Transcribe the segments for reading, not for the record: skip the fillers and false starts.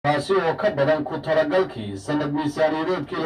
taasi oo ka badan ku talagalkii sanad miisaaniyadeedkii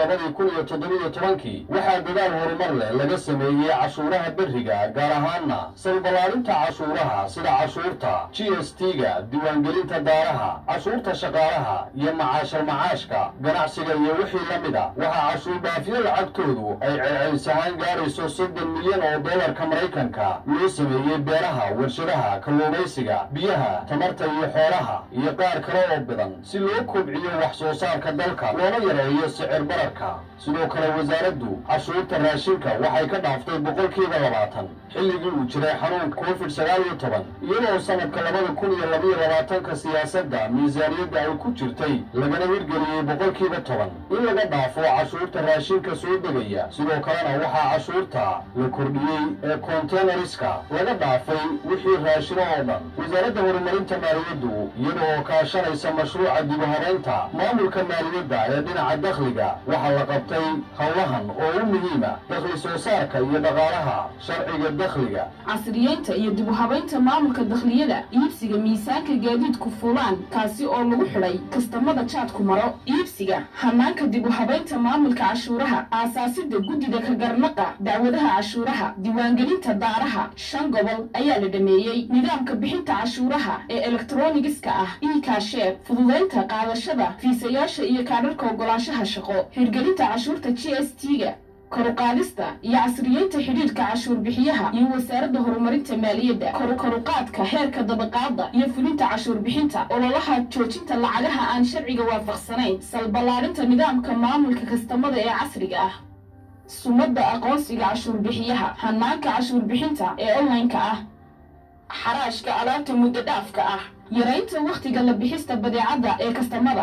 2017 waxaa dadaal horumar leh laga sameeyey cashuuraha berriga gaar ahaanna salbalaarinta cashuuraha sida cashuurta GST-ga diiwaangelinta daaraha cashuurta shaqaalaha iyo macaashka ganacsiga iyo wixii la mid ah waxaa cashuur dhaafiyo lacagtoodu ay celcelis ahaan gaarayso $30 milyan oo doolarka Maraykanka loo sameeyey beeraha warshadaha kalluumaysiga biyaha tamarta iyo xoolaha iyo qaar kale oo badan si loo kobciyo wax soo saarka dalka loona yareeyo sicir bararka sidoo kale wasaaraddu cashuurta raashinka waxay ka dhaaftay 20% xilligii uu jiray xanuunka COVID-19 iyadoo sanadka 2022 siyaasadda miisaaniyadda ay ku jirtay lagana hirgeliyey 10% in laga dhaafo cashuurta raashinka soo degaya sidoo kalena waxaa cashuurta la kordhiyey ee containerska laga dhaafay wixii raashino oo dhan wasaaradda horumarinta maaliyaddu iyadoo kaashanaysa mashruuca dib u habeynta maamulka maaliyadda ee dhinaca dakhliga waxaa la qabtay hawlahan oo u muhiima dakhli soo saarka iyo dhaqaalaha sharciga dakhliga casriyeynta iyo dib u habeynta maamulka dakhliyada iibsiga miisaanka gaadiidku fulaan kaasi oo lagu xidhay kastamada jaadku maro iibsiga hanaanka dib u habeynta maamulka cashuuraha aasaasida guddida ka garnaqa dacwadaha cashuuraha diiwaangelinta daaraha 5 gobol ayaa la dhameeyey nidaamka bixinta cashuuraha ee elektroonigiska ah e-cashier fududeynta qaadashada fiisayaasha iyo kaadhadhka ogolaanshaha shaqo hirgelinta cashuurta GST-ga koruqaadista iyo casriyeynta xidhiidhka cashuur bixiyaha iyo wasaaradda horumarinta maaliyadda koruqaadka heerka dabaqaadda iyo fulinta cashuur bixinta ololaha joojinta lacagaha aan sharciga waafaqsanayn salbalaarinta nidaamka maamulka kastamada ee casriga ah sumadda aqoonsiga cashuur bixiyaha hanaanka cashuur bixinta ee online-ka ah xaraashka alaabta muddo dhaafka ah yaraynta wakhtiga la bixista badeecadda ee kastamada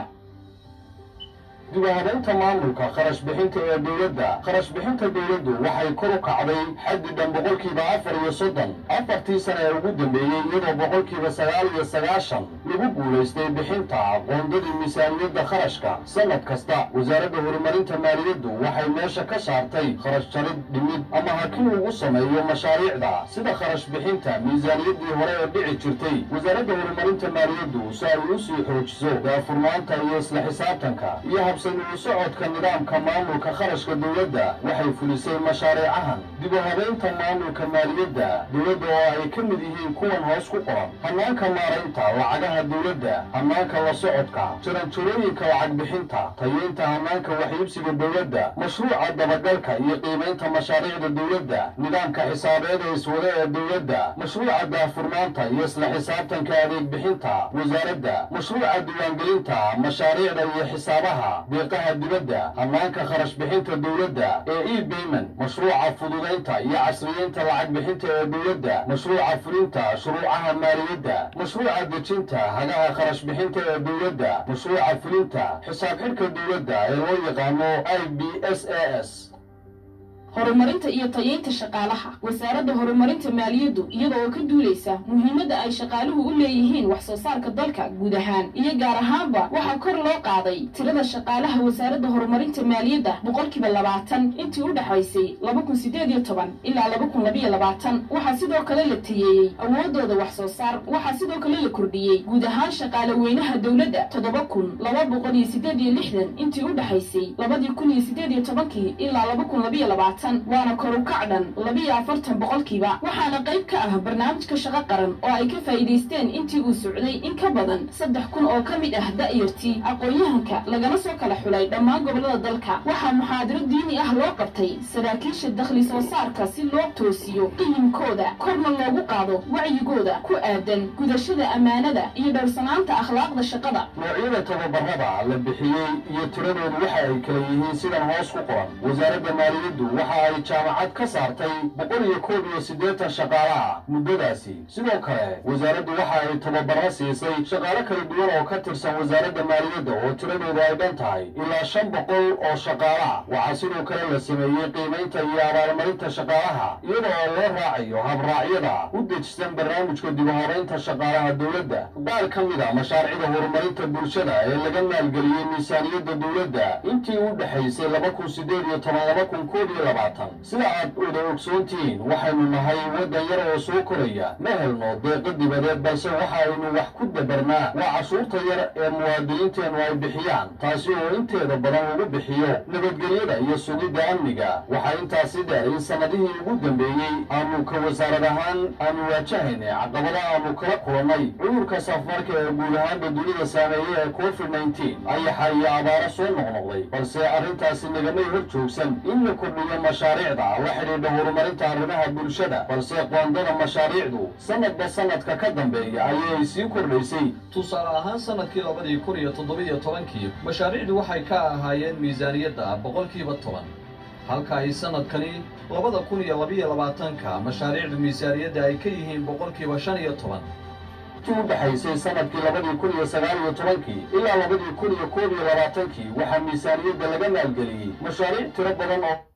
dib u habeynta maamulka kharash bixinta ee dawladda kharash bixinta dawladdu waxay kor u kacday xaddi dhan 34% afartii sano ee ugu dambeeyey iyadoo 9% lagu guulaystay bixinta qoondadii miisaaniyadda kharashka sanad kasta wasaaradda horumarinta maaliyaddu waxay meesha ka saartay kharash jarid dhimid ama hakin ugu sameeyo mashaariicda sida kharash bixinta miisaaniyaddii hore ee dhici jirtay wasaaradda horumarinta maaliyaddu si ay u sii xoojiso daafurnaanta iyo isla xisaabtanka iyo habsami socodka nidaamka maamulka kharashka dawladda waxay fulisay mashaariicahan dib u habeynta maamulka maaliyadda dawladda oo ay ka mid yihiin kuwan hoos ku qoran hanaanka maaraynta lacagaha dawladda hanaanka la socodka jaranjarooyinka lacag bixinta tayeynta hanaanka waxiibsiga dawladda mashruuca dabagalka iyo qiimaynta mashaariicda dawladda nidaamka xisaabeed ee iswada ee dawladda mashruuca daafurnaanta iyo isla xisaabtanka adeeg bixinta wasaaradda mashruuca diiwaangelinta mashaariicda iyo xisaabaha deeqaha dibadda hanaanka kharash bixinta dawladda ee e-payment mashruuca fududeynta iyo casriyeynta lacag bixinta ee dawladda mashruuca fulinta shuruucaha maaliyadda mashruuca dejinta hagaha kharash bixinta ee dawladda mashruuca fulinta xisaab xidhka dawladda ee loo yaqaano IBSAS horumarinta iyo tayeynta shaqaalaha wasaaradda horumarinta maaliyaddu iyada oo ka duuleysa muhiimadda ay shaqaaluhu u leeyihiin wax soo saarka dalka guud ahaan iyo gaar ahaanba waxaa kor loo qaaday tirada shaqaalaha wasaaradda horumarinta maaliyadda 20% intii u dhaxaysay 2018 ilaa 2022 waxaa sidoo kale la tayeeyey awoodooda wax soo saar waxaa sidoo kale la kordhiyey guud ahaan shaqaale weynaha dawladda 7268 intii u dhaxaysay 2018 ilaa 2022 waana kor u kacdan 42% waxaana qayb ka ah barnaamijka shaqo qaran oo ay ka faa'iideysteen intii uu socday in ka badan 3,000 oo ka mid ah da'yartii aqoon-yahanka lagana soo kala xulay dhammaan gobollada dalka waxaa muxaadaro diini ah loo qabtay saraakiisha dakhli soo saarka si loo toosiyo qiimkooda korna loogu qaado wacyigooda ku aadan gudashada ammaanada iyo dhowrsanaanta akhlaaqda shaqada noocyada tababarada la bixiyey iyo tiradoodu waxa ay kala yihiin sidan hoos ku qoran wasaaradda maaliyaddu waxa ay jaamacad ka saartay 181 shaqaalaha muddadaasi sidoo kale wasaaraddu waxa ay tababarro siisay shaqaale kala duwan oo ka tirsan wasaaradda maaliyadda oo tiradoodu ay dhan tahay ilaa 500 oo shaqaalaha waxaa sidoo kale la sameeyey qiimaynta iyo abaalmarinta shaqaalaha iyadoo loo raacayo habraacyada u dejisan barnaamijka dib u habeynta shaqaalaha dawladda qaar ka mid ah mashaariicda horumarinta bulshada ee laga maalgeliyey miisaaniyadda dawladda intii u dhaxaysay 2018 haatan sida aad wada ogsoontihiin waxaynu nahay waddan yar oo soo koraya ma helno deeqo dibadeed balse waxaynu wax ku dabarnaa waa cashuurta yar ee muwaadiniinteennu ay bixiyaan taasi oo inteeda badan lagu bixiyo nabadgelyada iyo sugidda amniga waxaa intaasi dheer in sannadihii ugu dambeeyey aanu ka wasaarad ahaan aanu waajahaynay caqabada aanu kala kulannay cudurka safmarka ee guud ahaanba dunida saameeye ee covid-19 ayaxa iyo abaaro soo noqnoqday balse arrintaasi nagamay hor joogsan in la kordhiyo mashaariicda la xidhiidha horumarinta arrimaha bulshada balse qoondada mashaariicdu sanadba sanadka ka dambeeya ayay sii kordhaysay tusaale ahaan sanadkii 2017 mashaariicdu waxay ka ahaayeen miisaaniyadda boqolkiiba 10 halka ay sanadkani 2022 mashaariicdu miisaaniyadda ay ka yihiin boqolkiiba 15 u dhaxaysay sanadkii 2019 ilaa 2021 waxaa miisaaniyadda laga maalgeliyey mashaariic tiro badan oo